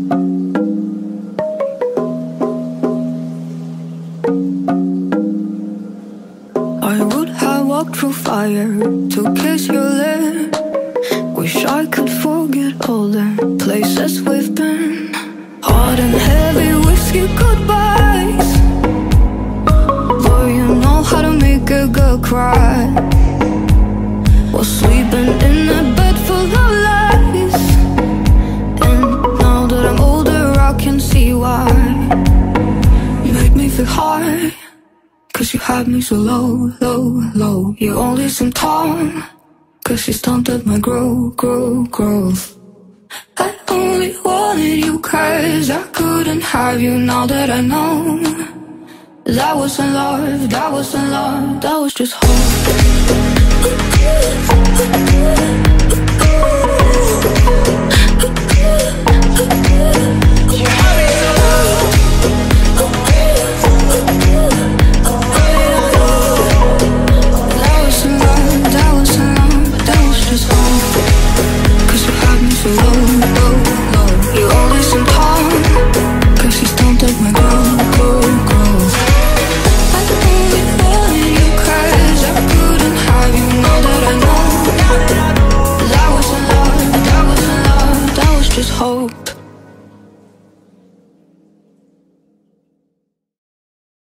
I would have walked through fire to kiss your lips. Wish I could forget all the places we've been. Hot and heavy whiskey goodbyes. Boy, you know how to make a girl cry. While sleeping in a bed full of lies. And now that I'm older I can see why. You make me feel high, 'cause you had me so low, low, low. You only seem tall, 'cause you stunted my growth. I only wanted you 'cause I couldn't have you. Now that I know, that wasn't love, that wasn't love, that was just hope.